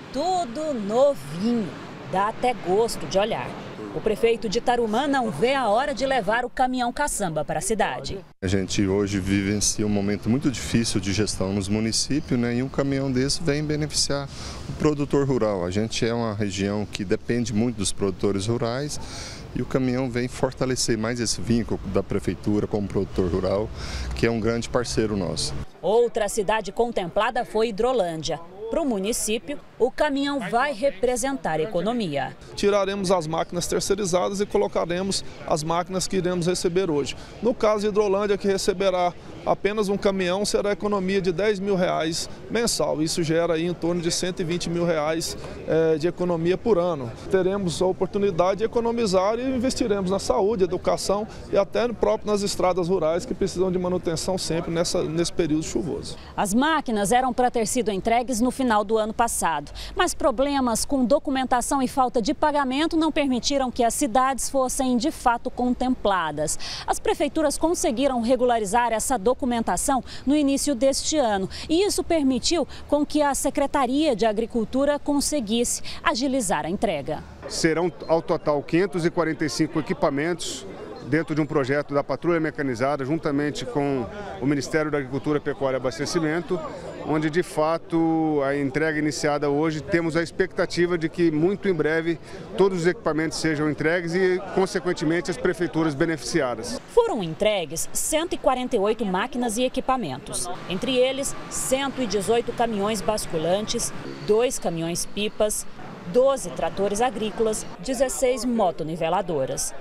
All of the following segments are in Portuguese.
Tudo novinho, dá até gosto de olhar. O prefeito de Tarumã não vê a hora de levar o caminhão caçamba para a cidade. A gente hoje vivencia um momento muito difícil de gestão nos municípios, né? E um caminhão desse vem beneficiar o produtor rural. A gente é uma região que depende muito dos produtores rurais e o caminhão vem fortalecer mais esse vínculo da prefeitura com o produtor rural, que é um grande parceiro nosso. Outra cidade contemplada foi Hidrolândia. Para o município, o caminhão vai representar a economia. Tiraremos as máquinas terceirizadas e colocaremos as máquinas que iremos receber hoje. No caso de Hidrolândia, que receberá apenas um caminhão, será economia de R$10 mil mensal. Isso gera aí em torno de R$120 mil de economia por ano. Teremos a oportunidade de economizar e investiremos na saúde, educação e até próprio nas estradas rurais que precisam de manutenção sempre nesse período chuvoso. As máquinas eram para ter sido entregues no final do ano passado, mas problemas com documentação e falta de pagamento não permitiram que as cidades fossem de fato contempladas. As prefeituras conseguiram regularizar essa documentação no início deste ano e isso permitiu com que a Secretaria de Agricultura conseguisse agilizar a entrega. Serão ao total 545 equipamentos dentro de um projeto da Patrulha Mecanizada, juntamente com o Ministério da Agricultura, Pecuária e Abastecimento, onde de fato a entrega iniciada hoje, temos a expectativa de que muito em breve todos os equipamentos sejam entregues e, consequentemente, as prefeituras beneficiadas. Foram entregues 148 máquinas e equipamentos, entre eles 118 caminhões basculantes, 2 caminhões-pipas, 12 tratores agrícolas, 16 motoniveladoras.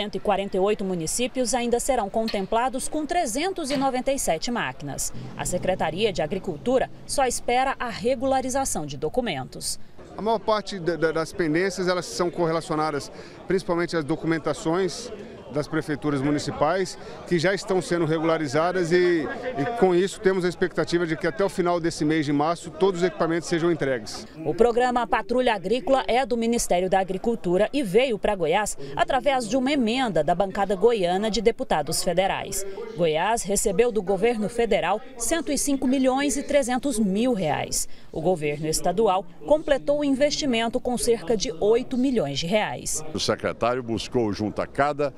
148 municípios ainda serão contemplados com 397 máquinas. A Secretaria de Agricultura só espera a regularização de documentos. A maior parte das pendências elas são correlacionadas principalmente às documentações das prefeituras municipais, que já estão sendo regularizadas e com isso temos a expectativa de que até o final desse mês de março todos os equipamentos sejam entregues. O programa Patrulha Agrícola é do Ministério da Agricultura e veio para Goiás através de uma emenda da bancada goiana de deputados federais. Goiás recebeu do governo federal R$105.300.000. O governo estadual completou o investimento com cerca de R$8 milhões. O secretário buscou junto a cada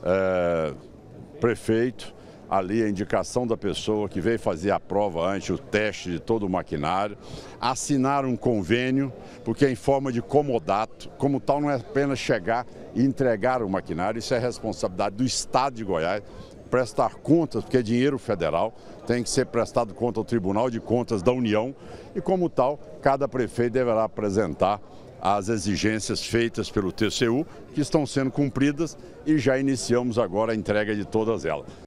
prefeito ali a indicação da pessoa que veio fazer a prova antes, o teste de todo o maquinário, assinar um convênio, porque é em forma de comodato, como tal não é apenas chegar e entregar o maquinário, isso é responsabilidade do Estado de Goiás, prestar contas, porque é dinheiro federal, tem que ser prestado conta ao Tribunal de Contas da União e como tal, cada prefeito deverá apresentar as exigências feitas pelo TCU, que estão sendo cumpridas e já iniciamos agora a entrega de todas elas.